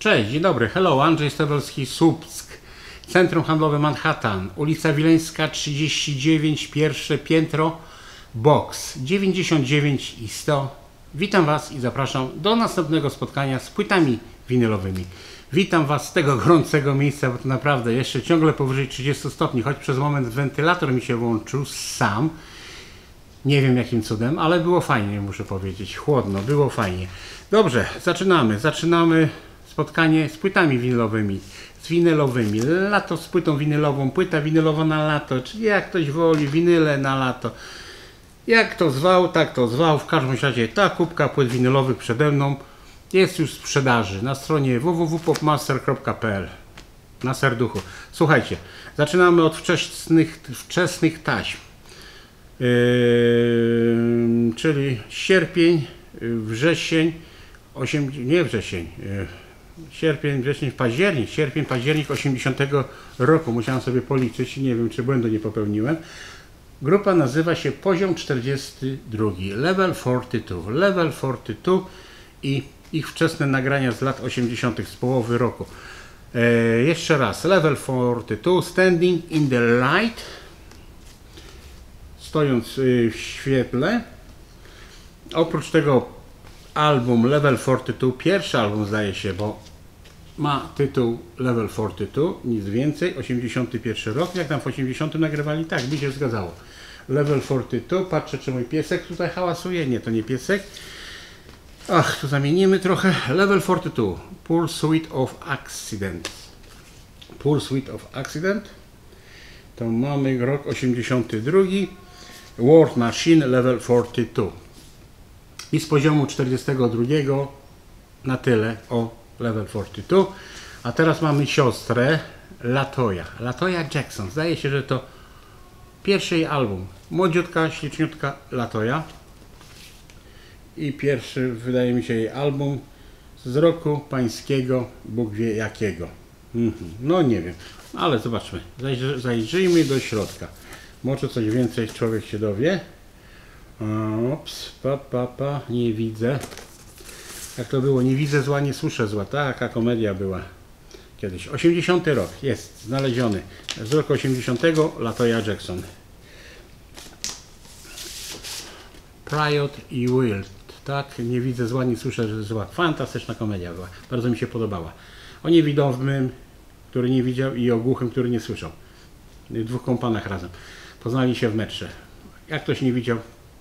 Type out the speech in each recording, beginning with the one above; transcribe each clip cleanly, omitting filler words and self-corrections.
Cześć, dzień dobry, hello, Andrzej Stawelski, Słupsk, Centrum Handlowe Manhattan, ulica Wileńska 39, pierwsze piętro, box 99 i 100. Witam Was i zapraszam do następnego spotkania z płytami winylowymi. Witam Was z tego gorącego miejsca, bo to naprawdę jeszcze ciągle powyżej 30 stopni, choć przez moment wentylator mi się włączył sam. Nie wiem jakim cudem, ale było fajnie, muszę powiedzieć. Chłodno, było fajnie. Dobrze, zaczynamy spotkanie z płytami winylowymi. Lato z płytą winylową, płyta winylowa na lato, czyli jak ktoś woli, winyle na lato. Jak to zwał, tak to zwał. W każdym razie ta kubka płyt winylowych przede mną jest już w sprzedaży na stronie www.popmaster.pl. Na serduchu. Słuchajcie, zaczynamy od wczesnych taśm. Czyli sierpień, wrzesień, sierpień, październik 80 roku. Musiałem sobie policzyć, nie wiem czy błędu nie popełniłem. Grupa nazywa się Poziom 42, Level 42. Level 42 i ich wczesne nagrania z lat 80. z połowy roku. Jeszcze raz, Level 42, Standing in the Light, stojąc w świetle. Oprócz tego album Level 42, pierwszy album zdaje się, bo ma tytuł Level 42, nic więcej, 81 rok, jak tam w 80 nagrywali, tak, mi się zgadzało. Level 42, patrzę czy mój piesek tutaj hałasuje, nie, to nie piesek. Ach, tu zamienimy trochę. Level 42, Pursuit of Accident. Pursuit of Accident, to mamy rok 82, War Machine Level 42. I z poziomu 42 na tyle o Level 42. A teraz mamy siostrę Latoya Jackson. Zdaje się, że to pierwszy jej album. Młodziutka, śliczniutka Latoya. I pierwszy, wydaje mi się, jej album z roku pańskiego, Bóg wie jakiego. No nie wiem, ale zobaczmy. Zajrzyjmy do środka. Może coś więcej człowiek się dowie. Ops, nie widzę. Jak to było? Nie widzę zła, nie słyszę zła. Taka komedia była kiedyś. 80 rok jest znaleziony. Z roku 80 Latoya Jackson. Priot i Wild. Tak, nie widzę zła, nie słyszę zła. Fantastyczna komedia była. Bardzo mi się podobała. O niewidomym, który nie widział, i o głuchym, który nie słyszał. Dwóch kompanach razem. Poznali się w metrze. Jak ktoś nie widział,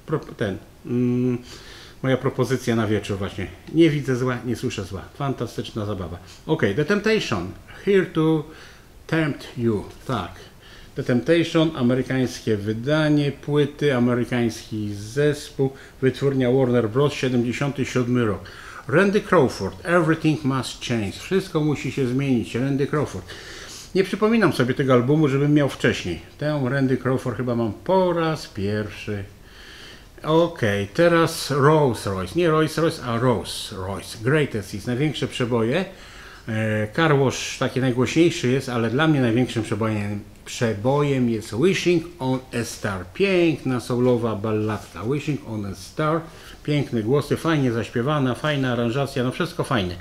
moja propozycja na wieczór właśnie. Nie widzę zła, nie słyszę zła. Fantastyczna zabawa. Ok, The Temptation. Here to Tempt You. Tak. The Temptation, amerykańskie wydanie płyty, amerykański zespół, wytwórnia Warner Bros. 77 rok. Randy Crawford, Everything Must Change. Wszystko musi się zmienić. Randy Crawford. Nie przypominam sobie tego albumu, żebym miał wcześniej. Tę Randy Crawford chyba mam po raz pierwszy. Ok, teraz Rolls Royce. Nie Rolls Royce, a Rolls Royce. Greatest Hits, największe przeboje. Car Wash taki najgłośniejszy jest, ale dla mnie największym przebojem jest Wishing on a Star. Piękna, soulowa balladka. Wishing on a Star. Piękne głosy, fajnie zaśpiewana, fajna aranżacja, no wszystko fajne.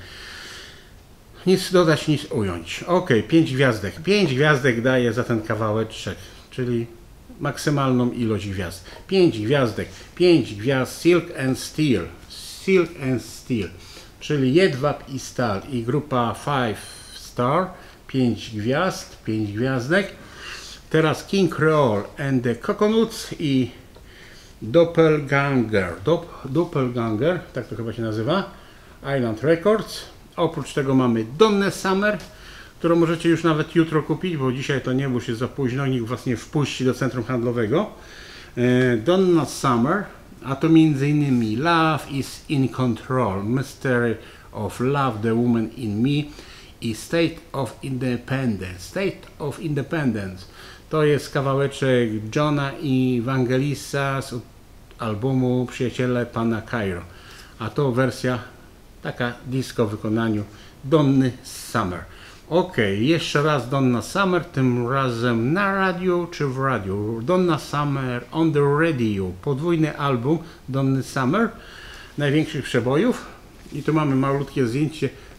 Nic dodać, nic ująć. Ok, 5 gwiazdek. 5 gwiazdek daję za ten kawałeczek, czyli maksymalną ilość gwiazd. 5 gwiazdek. 5 gwiazd Silk and Steel. Silk and Steel. Czyli jedwab i stal. I grupa 5 Star. 5 gwiazd. 5 gwiazdek. Teraz King Creole and the Coconuts i Doppelganger. Doppelganger, tak to chyba się nazywa. Island Records. Oprócz tego mamy Donnę Summer, którą możecie już nawet jutro kupić, bo dzisiaj to nie, bo już jest za późno, nikt was nie wpuści do centrum handlowego. Donna Summer, a to m.in. Love is in Control, Mystery of Love, The Woman in Me i State of Independence. State of Independence to jest kawałeczek Johna Evangelisa z albumu Przyjaciele Pana Cairo, a to wersja taka disco w wykonaniu Donny Summer. Ok, jeszcze raz Donna Summer, tym razem na radio czy w radiu. Donna Summer on the radio. Podwójny album Donny Summer, największych przebojów. I tu mamy malutkie zdjęcie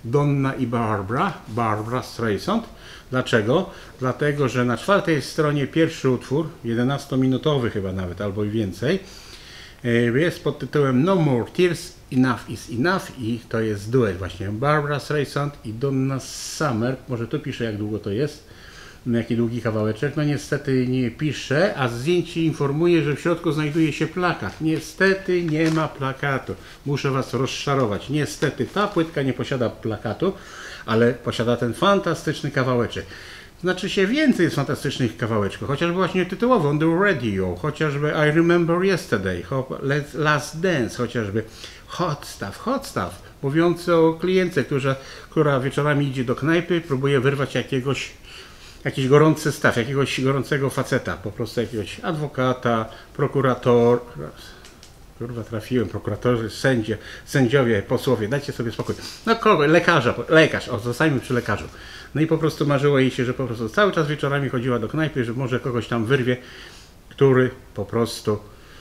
Donna i Barbra Streisand. Dlaczego? Dlatego, że na 4. stronie pierwszy utwór, 11-minutowy chyba nawet, albo i więcej, jest pod tytułem No More Tears, Enough is Enough i to jest duet właśnie Barbra Streisand i Donna Summer. Może tu piszę, jak długo to jest, jaki długi kawałeczek. No niestety nie pisze, a zdjęcie informuje, że w środku znajduje się plakat. Niestety nie ma plakatu. Muszę Was rozczarować. Niestety ta płytka nie posiada plakatu, ale posiada ten fantastyczny kawałeczek. Znaczy się więcej jest fantastycznych kawałeczków, chociażby właśnie tytułowo On the Radio, chociażby I Remember Yesterday, Last Dance, chociażby Hot Stuff, mówiący o klientce, która wieczorami idzie do knajpy, próbuje wyrwać jakiś gorący staw, jakiegoś gorącego faceta, po prostu jakiegoś adwokata, prokurator, kurwa trafiłem, prokuratorzy, sędziowie, posłowie, dajcie sobie spokój. No kogo? Lekarz, zostańmy przy lekarzu. No i po prostu marzyło jej się, że po prostu cały czas wieczorami chodziła do knajpy, że może kogoś tam wyrwie, który po prostu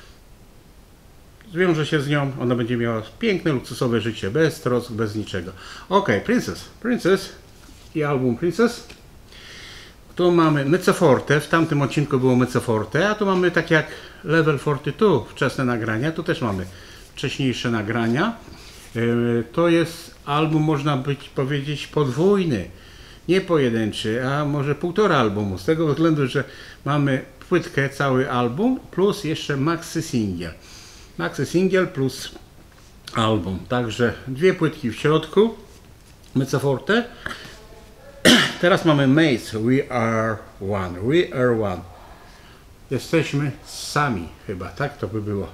zwiąże się z nią, ona będzie miała piękne, luksusowe życie, bez trosk, bez niczego. Ok, Princess i album Princess. Tu mamy mezzoforte, w tamtym odcinku było mezzoforte, a tu mamy tak jak Level 42, wczesne nagrania, tu też mamy wcześniejsze nagrania. To jest album, można powiedzieć, podwójny, nie pojedynczy, a może półtora albumu, z tego względu, że mamy płytkę, cały album, plus jeszcze maxi single plus album, także dwie płytki w środku, mezzoforte. Teraz mamy Mace, We Are One. Jesteśmy sami chyba, tak to by było.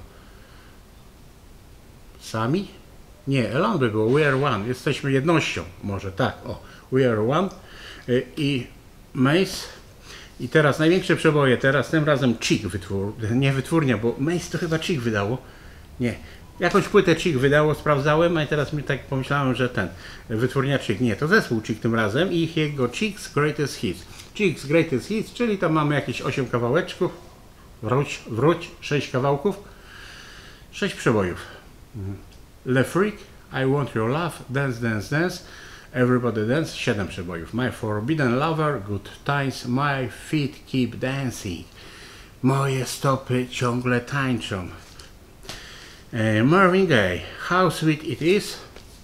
Sami? Nie, Alone by było, We Are One. Jesteśmy jednością, może tak, o. We Are One i Mace. I teraz największe przeboje, tym razem Chic nie wytwórnia, bo Mace to chyba Chic wydało. Nie. Jakąś płytę Chic wydało, sprawdzałem, a teraz mi tak pomyślałem, że wytwórnia Chic. Nie, to zespół Chic tym razem i jego Chic's Greatest Hits. Chic's Greatest Hits, czyli tam mamy jakieś 8 kawałeczków, wróć, 6 kawałków, 6 przebojów. Le Freak, I Want Your Love, Dance, Dance, Dance, Everybody Dance, 7 przebojów. My Forbidden Lover, Good Times, My Feet Keep Dancing. Moje stopy ciągle tańczą. Marvin Gaye, How Sweet It Is.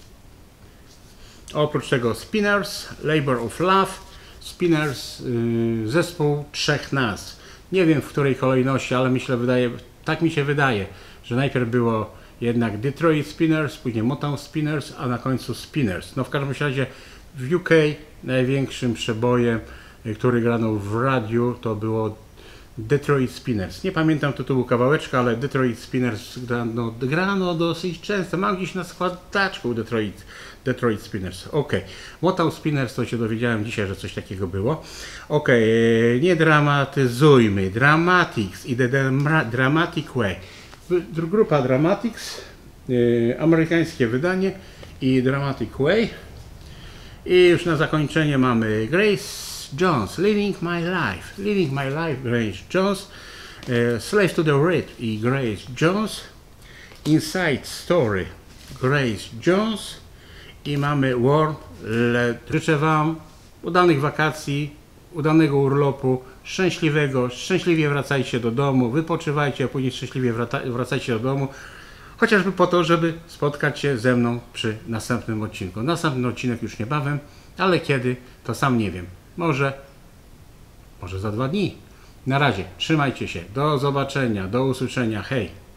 Oprócz tego Spinners, Labor of Love. Spinners, zespół 3 nazw. Nie wiem w której kolejności, ale tak mi się wydaje, że najpierw było jednak Detroit Spinners, później Motown Spinners, a na końcu Spinners. No w każdym razie w UK największym przebojem, który grano w radiu, to było Detroit Spinners. Nie pamiętam tytułu kawałeczka, ale Detroit Spinners grano dosyć często. Mam gdzieś na składaczku Detroit Spinners. Ok. Motown Spinners to się dowiedziałem dzisiaj, że coś takiego było. Ok. Nie dramatyzujmy. Dramatics i The Dramatic Way. Grupa Dramatics, amerykańskie wydanie i Dramatic Way. I już na zakończenie mamy Grace Jones, Living My Life, Grace Jones, Slave to the Rhythm i Grace Jones, Inside Story, Grace Jones i mamy Warm. Życzę Wam udanych wakacji, udanego urlopu, szczęśliwie wracajcie do domu, wypoczywajcie, a później szczęśliwie wracajcie do domu, chociażby po to, żeby spotkać się ze mną przy następnym odcinku. Następny odcinek już niebawem, ale kiedy, to sam nie wiem. Może za 2 dni. Na razie, trzymajcie się. Do zobaczenia, do usłyszenia. Hej!